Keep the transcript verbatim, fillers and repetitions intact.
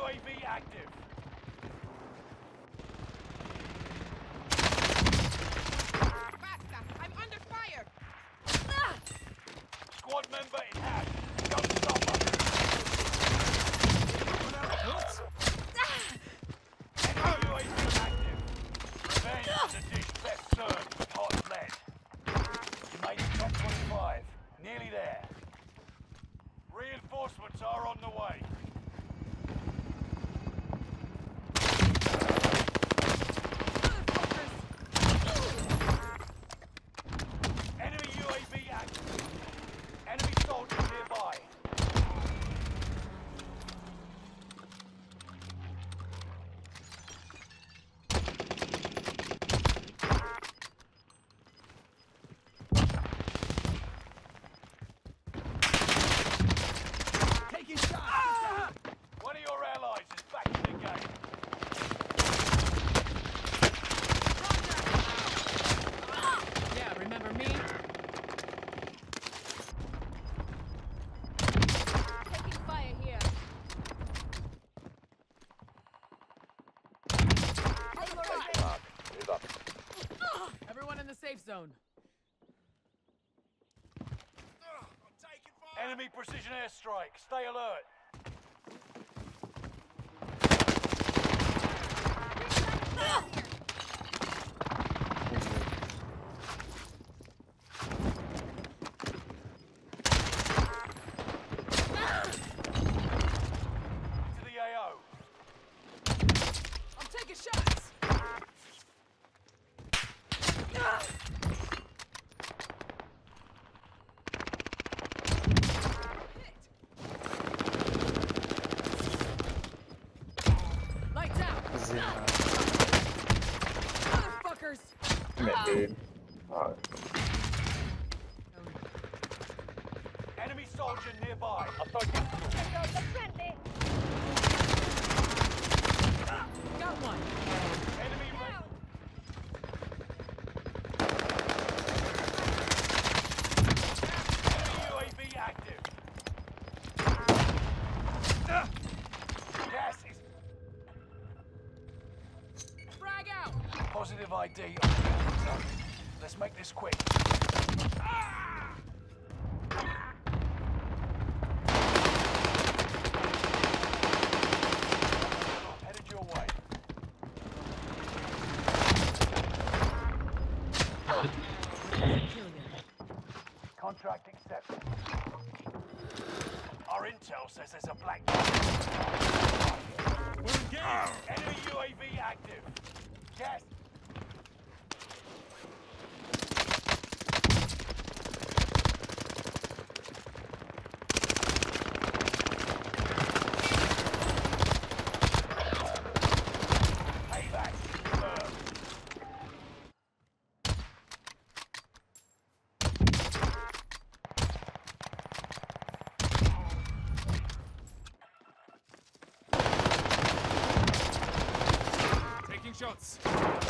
A V active. Basta! I'm under fire! Squad member in hand. Don't stop us. Enemy U A V active. Revenge is a dish best served with hot lead. You made it top twenty-five. Nearly there. Reinforcements are on the way. Enemy U A V active. Enemy soldiers nearby. Taking shots! Ah! One of your allies is back in the game. Yeah, remember me? Taking fire here. Move up. Everyone in the safe zone. Enemy precision airstrike. Stay alert. To the A O. I'm taking shots! Lights out! Motherfuckers! Dude. Oh, Enemy soldier nearby. Got one! Enemy red. Enemy U A V active. Gas is Frag out! positive I D on the enemy zone. Let's make this quick. Headed your way. Contract accepted. Our intel says there's a black. We're engaged! Enemy U A V active. Gas. Payback confirmed. Taking shots!